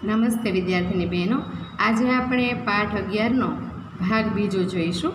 નમસ્તે વિદ્યાર્થીની બહેનો, આજે આપણે પાઠ 11નો ભાગ બીજો જોઈશું.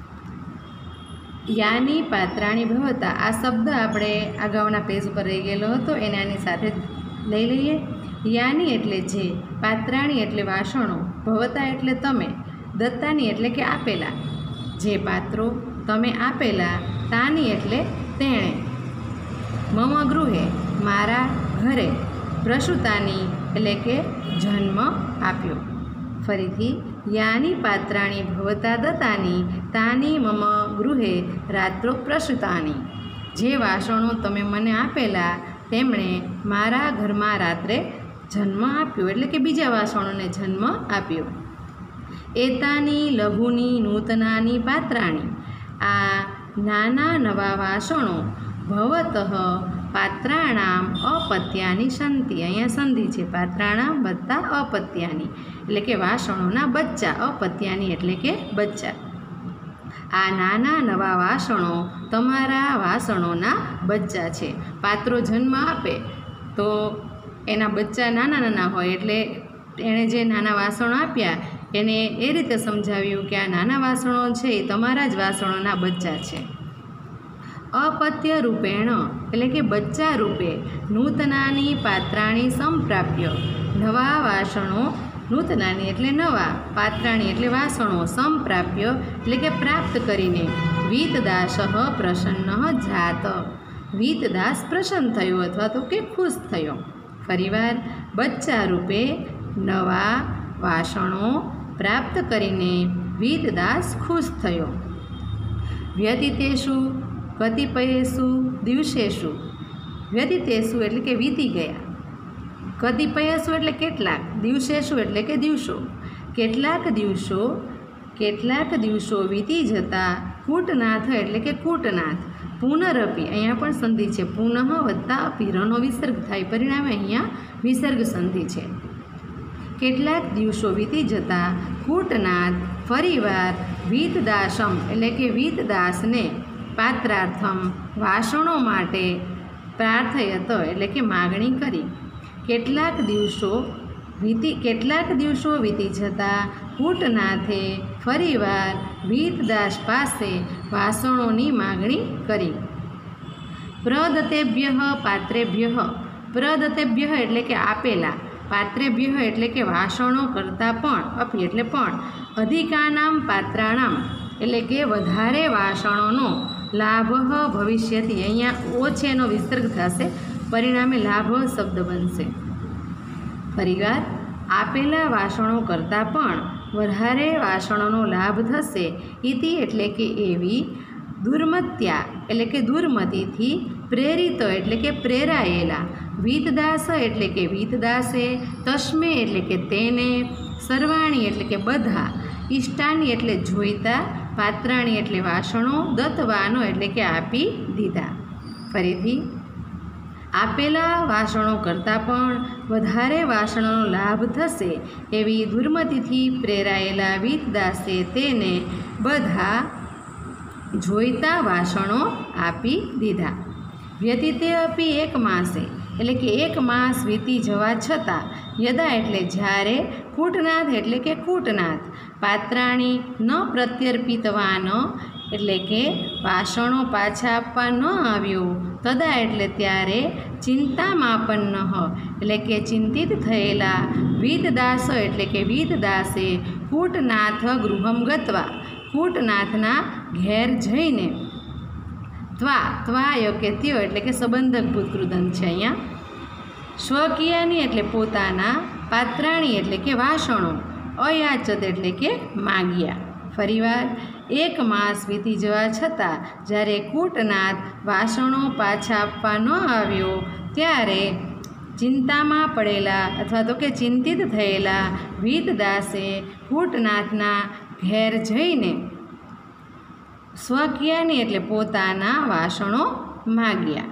યાની પાત્રાણી ભવતા. આ શબ્દ આપણે અગાઉના પેજ ઉપર રહી ગયેલો હતો, એને આની સાથે લઈ લઈએ. યાની એટલે જે, પાત્રાણી એટલે વાસણો, ભવતા એટલે તમે, દત્તાની એટલે કે આપેલા, જે પાત્રો તમે આપેલા, તાની એટલે તેણે, મમ ગૃહે મારા ઘરે, પ્રસૂતાની એટલે કે જન્મ આપ્યો. ફરીથી, યાની પાત્રાણી ભવતા દત્તાની, તાની મમ ગૃહે રાત્રો પ્રસૂતાની. જે વાસણો તમે મને આપેલા તેમણે મારા ઘરમાં રાત્રે જન્મ આપ્યો, એટલે કે બીજા વાસણોને જન્મ આપ્યો. એતાની લઘુની નૂતનાની પાત્રાણી. આ નાના નવા વાસણો ભવતઃ પાત્રાણામ અપત્યાની સંતિ. અહીંયા સંધિ છે, પાત્રાણામ વત્તા અપત્યાની એટલે કે વાસણોના બચ્ચા. અપત્યાની એટલે કે બચ્ચા. આ નાના નવા વાસણો તમારા વાસણોના બચ્ચા છે. પાત્રો જન્મ આપે તો એના બચ્ચા નાના નાના હોય, એટલે એણે જે નાના વાસણો આપ્યા એને એ રીતે સમજાવ્યું કે આ નાના વાસણો છે એ તમારા જ વાસણોના બચ્ચા છે. અપત્ય રૂપેણ એટલે કે બચ્ચા રૂપે નૂતનાની પાત્રાણી સંપ્રાપ્ય. નવા વાસણો, નૂતનાની એટલે નવા, પાત્રાણી એટલે વાસણો, સંપ્રાપ્ય એટલે કે પ્રાપ્ત કરીને, વીતદાસ પ્રસન્ન જાત. વીતદાસ પ્રસન્ન થયો અથવા તો કે ખુશ થયો. ફરીવાર, બચ્ચા રૂપે નવા વાસણો પ્રાપ્ત કરીને વીતદાસ ખુશ થયો. વ્યતીતેષુ કતિપયેષુ દિવસેષુ. વ્યતીતેષુ એટલે કે વીતી ગયા, કતિપયેષુ એટલે કેટલાક, દિવસેષુ એટલે કે દિવસો. કેટલાક દિવસો વીતી જતા, કૂટનાથ એટલે કે કૂટનાથ, પુનરપી. અહીંયા પણ સંધિ છે, પુનઃ વત્તા અપી, રનો વિસર્ગ થાય, પરિણામે અહીંયા વિસર્ગ સંધિ છે. કેટલાક દિવસો વીતી જતા કૂટનાથ ફરીવાર વીતદાસમ એટલે કે વીતદાસને પાત્રાર્થમ વાસણો માટે પ્રાર્થયત એટલે કે માગણી કરી. કેટલાક દિવસો વીતી જતા કૂટનાથે ફરીવાર વીતદાસ પાસે વાસણોની માગણી કરી. પ્રદતેભ્ય પાત્રેભ્ય. પ્રદતેભ્ય એટલે કે આપેલા, પાત્રેભ્ય એટલે કે વાસણો કરતાં પણ, અપી એટલે પણ, અધિકાનામ પાત્રાણામ એટલે કે વધારે વાસણોનો લાભ ભવિષ્યથી. અહીંયા ઓ છે એનો વિસર્ગ થશે, પરિણામે લાભ શબ્દ બનશે. ફરીવાર, આપેલા વાસણો કરતાં પણ વધારે વાસણોનો લાભ થશે. ઇતિ એટલે કે એવી, દુર્મત્યા એટલે કે દુર્મતિથી, પ્રેરિત એટલે કે પ્રેરાયેલા, વીતદાસ એટલે કે વીતદાસે, તસ્મે એટલે કે તેને, સર્વાણી એટલે કે બધા, ઇષ્ટાની એટલે જોઈતા, પાત્રાણી એટલે વાસણો, દત્તવાનો એટલે કે આપી દીધા. ફરીથી, આપેલા વાસણો કરતાં પણ વધારે વાસણોનો લાભ થશે એવી દુર્મતિથી પ્રેરાયેલા વીતદાસે તેને બધા જોઈતા વાસણો આપી દીધા. વ્યતીતે અપી એક માસે એટલે કે એક માસ વીતી જવા છતાં, યદા એટલે જ્યારે, કૂટનાથ એટલે કે કૂટનાથ, પાત્રાણી ન પ્રત્યર્પિતવાન એટલે કે વાસણો પાછા આપવા ન આવ્યો, તદા એટલે ત્યારે, ચિંતામાપન્ન એટલે કે ચિંતિત થયેલા, વીતદાસ એટલે કે વીતદાસે, કૂટનાથ ગૃહમ ગત્વા કૂટનાથના ઘેર જઈને, ત્વા કે ત્યો એટલે કે સંબંધક ભૂતકૃદંત છે અહીંયા, સ્વકીયાની એટલે પોતાના, પાત્રાણી એટલે કે વાસણો, અયાચત એટલે કે માગ્યા. ફરીવાર, એક માસ વીતી જવા છતાં જ્યારે કૂટનાથ વાસણો પાછા આપવા ન આવ્યો ત્યારે ચિંતામાં પડેલા અથવા તો કે ચિંતિત થયેલા વીતદાસે કૂટનાથના ઘેર જઈને સ્વકીયાની એટલે પોતાના વાસણો માગ્યા.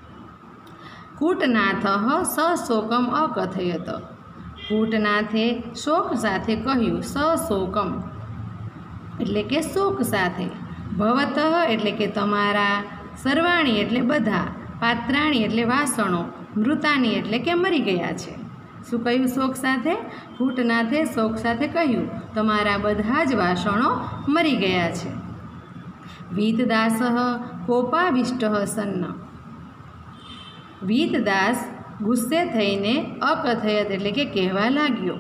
કૂટનાથ સશોકમ અકથયત. કૂટનાથે શોક સાથે કહ્યું, સશોકમ એટલે કે શોક સાથે, ભવતઃ એટલે કે તમારા, સર્વાણી એટલે બધા, પાત્રાણી એટલે વાસણો, મૃતાની એટલે કે મરી ગયા છે. શું કહ્યું શોક સાથે? કૂટનાથે શોક સાથે કહ્યું, તમારા બધા જ વાસણો મરી ગયા છે. વીતદાસ કોપાવિષ્ટ સન્ન. વીતદાસ ગુસ્સે થઈને અકથયત એટલે કે કહેવા લાગ્યો.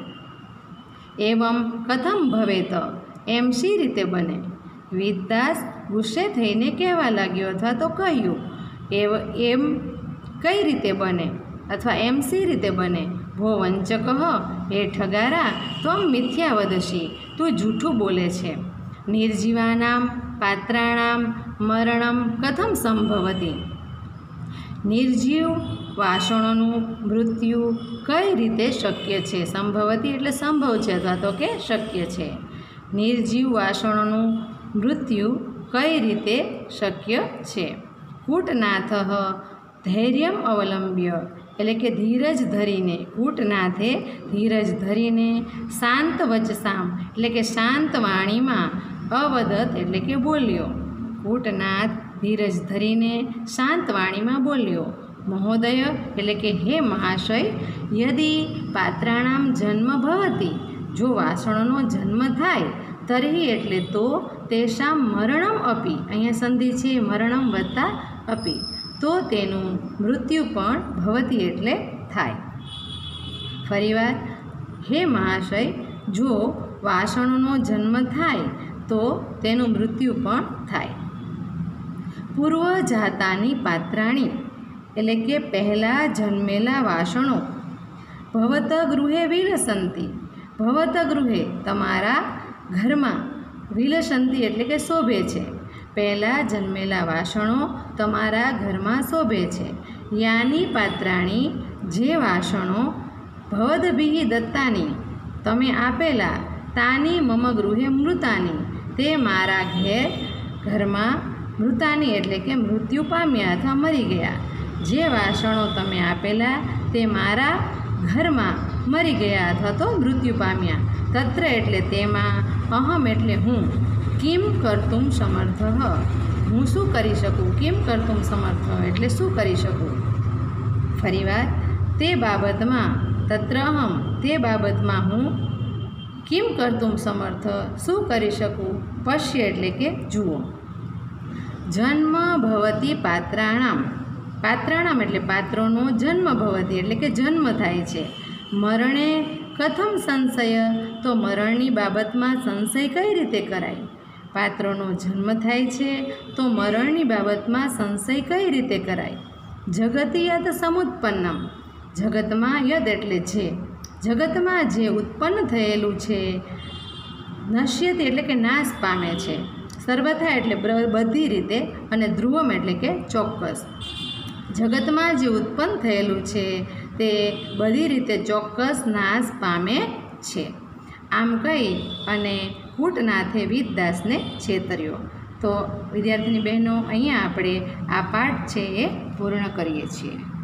એવમ કથમ ભવેત, એમ શી રીતે બને? વીતદાસ ગુસ્સે થઈને કહેવા લાગ્યો અથવા તો કહ્યું, એમ કઈ રીતે બને અથવા એમ શી રીતે બને? ભો વંચક હે ઠગારા, ત્વમ મિથ્યા વદશી, તું જૂઠું બોલે છે. નિર્જીવાનામ પાત્રાણામ મરણમ કથમ સંભવતી. નિર્જીવ વાસણોનું મૃત્યુ કઈ રીતે શક્ય છે? સંભવતી એટલે સંભવ છે અથવા તો કે શક્ય છે. નિર્જીવ વાસણોનું મૃત્યુ કઈ રીતે શક્ય છે? કૂટનાથ ધૈર્યમ અવલંબ્ય એટલે કે ધીરજ ધરીને, કૂટનાથે ધીરજ ધરીને, શાંત વચસામ એટલે કે શાંત વાણીમાં, અવદત એટલે કે બોલ્યો. કૂટનાથ ધીરજ ધરીને શાંત વાણીમાં બોલ્યો. મહોદય એટલે કે હે મહાશય, યદિ પાત્રાણામ જન્મ ભવતી, જો વાસણોનો જન્મ થાય, તર્હિ એટલે તો તેષામ મરણમ અપી, અહીંયા સંધિ છે મરણમ વત્તા અપી, તો તેનું મૃત્યુ પણ ભવતી એટલે થાય. ફરીવાર, હે મહાશય, જો વાસણોનો જન્મ થાય તો તેનું મૃત્યુ પણ થાય. પૂર્વ જાતાની પાત્રાણી એટલે કે પહેલાં જન્મેલા વાસણો, ભવત ગૃહે વિલસંતી, ભવત ગૃહે તમારા ઘરમાં, વિલસંતી એટલે કે શોભે છે. પહેલાં જન્મેલા વાસણો તમારા ઘરમાં શોભે છે. યાની પાત્રાણી જે વાસણો, ભવદભિ દત્તાની તમે આપેલા, તાની મમ ગૃહે મૃતાની તે મારા ઘરમાં મૃતાની એટલે કે મૃત્યુ પામ્યા અથવા મરી ગયા. જે વાસણો તમે આપેલા તે મારા ઘરમાં મરી ગયા અથવા તો મૃત્યુ પામ્યા. તત્ર એટલે તેમાં, અહમ એટલે હું, કિમ કર્તુમ સમર્થ હું શું કરી શકું? કિમ કર્તુમ સમર્થ એટલે શું કરી શકું? ફરીવાર, તે બાબતમાં, તત્ર અહમ તે બાબતમાં હું, કિમ કર્તુમ સમર્થ શું કરી શકું? પશ્ય એટલે કે જુઓ. જન્મ ભવતી પાત્રાણામ, પાત્રાણામ એટલે પાત્રોનો જન્મ ભવતી એટલે કે જન્મ થાય છે. મરણે કથમ સંશય, તો મરણની બાબતમાં સંશય કઈ રીતે કરાય? પાત્રોનો જન્મ થાય છે તો મરણની બાબતમાં સંશય કઈ રીતે કરાય? જગતિ યત સમુત્પન્નમ, જગતમાં યદ એટલે જે, જગતમાં જે ઉત્પન્ન થયેલું છે, નશ્યતિ એટલે કે નાશ પામે છે, સર્વથા એટલે બધી રીતે, અને ધ્રુવમ એટલે કે ચોક્કસ. જગતમાં જે ઉત્પન્ન થયેલું છે તે બધી રીતે ચોક્કસ નાશ પામે છે. આમ કહી અને કૂટનાથે વીતદાસને છેતર્યો. તો વિદ્યાર્થીની બહેનો, અહીંયા આપણે આ પાઠ છે એ પૂર્ણ કરીએ છીએ.